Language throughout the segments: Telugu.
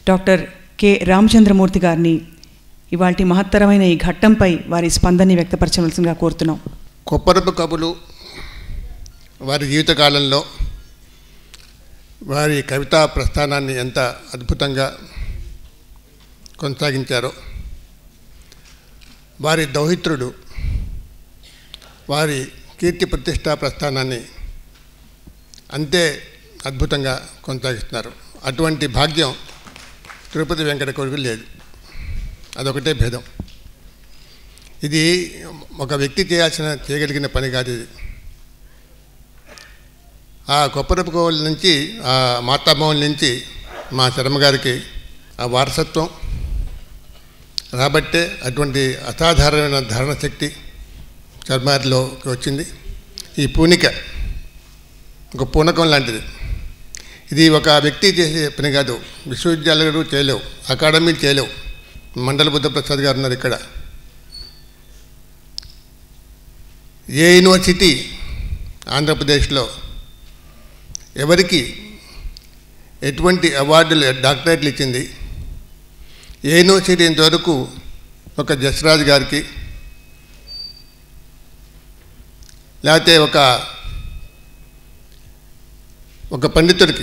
డాక్టర్ కె రామచంద్రమూర్తి గారిని ఇవాల్టి మహత్తరమైన ఈ ఘట్టంపై వారి స్పందనని వ్యక్తపరచవలసిందిగా కోరుతున్నాం. కొప్పరపు కవులు వారి జీవితకాలంలో వారి కవితా ప్రస్థానాన్ని ఎంత అద్భుతంగా కొనసాగించారో, వారి దౌహిత్రుడు వారి కీర్తి ప్రతిష్టా ప్రస్థానాన్ని అంతే అద్భుతంగా కొనసాగిస్తున్నారు. అటువంటి భాగ్యం తిరుపతి వెంకట కవికి లేదు. అదొకటే భేదం. ఇది ఒక వ్యక్తి చేయగలిగిన పని కాదు. ఇది ఆ కొప్పరపు కవుల నుంచి, ఆ మాతామహుల నుంచి మా శర్మగారికి ఆ వారసత్వం రాబట్టే అటువంటి అసాధారణమైన ధారణ శక్తి శర్మగారిలోకి వచ్చింది. ఈ పూనిక ఒక పూనకం లాంటిది. ఇది ఒక వ్యక్తి చేసే పని కాదు. విశ్వవిద్యాలయాలు చేయలేవు, అకాడమీలు చేయలేవు. మండల బుద్ధప్రసాద్ గారు ఉన్నారు ఇక్కడ. ఏ యూనివర్సిటీ ఆంధ్రప్రదేశ్లో ఎవరికి ఎటువంటి అవార్డులు, డాక్టరేట్లు ఇచ్చింది? ఏ యూనివర్సిటీ ఇంతవరకు ఒక జస్రాజ్ గారికి, లేకపోతే ఒక పండితుడికి,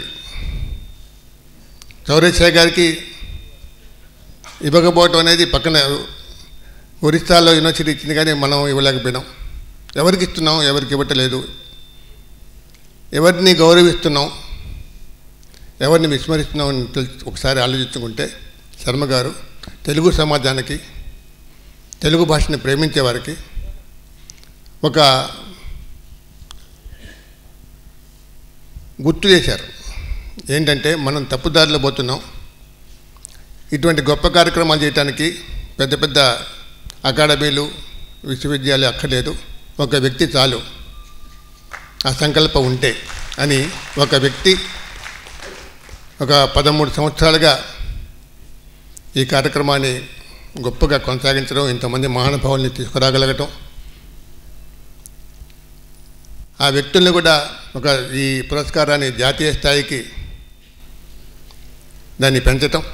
చౌరేశ్వర గారికి ఇవ్వకపోవటం అనేది పక్కన ఒరిస్సాలో యూనివర్సిటీ ఇచ్చింది, కానీ మనం ఇవ్వలేకపోయినాం. ఎవరికి ఇస్తున్నాం, ఎవరికి ఇవ్వటలేదు, ఎవరిని గౌరవిస్తున్నాం, ఎవరిని విస్మరిస్తున్నాం అని ఒకసారి ఆలోచించుకుంటే శర్మ గారు తెలుగు సమాజానికి, తెలుగు భాషని ప్రేమించే వారికి ఒక గుర్తు చేశారు. ఏంటంటే, మనం తప్పుదారిలో పోతున్నాం. ఇటువంటి గొప్ప కార్యక్రమాలు చేయడానికి పెద్ద పెద్ద అకాడమీలు, విశ్వవిద్యాలయాలు అక్కర్లేదు. ఒక వ్యక్తి చాలు, ఆ సంకల్పం ఉంటే అని. ఒక వ్యక్తి ఒక 13 సంవత్సరాలుగా ఈ కార్యక్రమాన్ని గొప్పగా కొనసాగించడం, ఇంతమంది మహానుభావుల్ని తీసుకురాగలగటం, ఆ వ్యక్తుల్ని కూడా ఈ పురస్కారాన్ని జాతీయ స్థాయికి దాన్ని పెంచటం,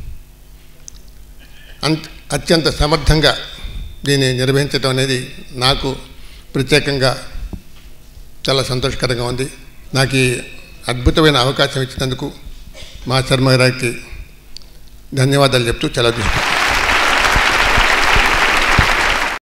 అత్యంత సమర్థంగా దీన్ని నిర్వహించడం అనేది నాకు ప్రత్యేకంగా చాలా సంతోషకరంగా ఉంది. నాకు ఈ అద్భుతమైన అవకాశం ఇచ్చినందుకు మా శర్మ గారికి ధన్యవాదాలు చెప్తూ సెలవు తీసుకుంటాను.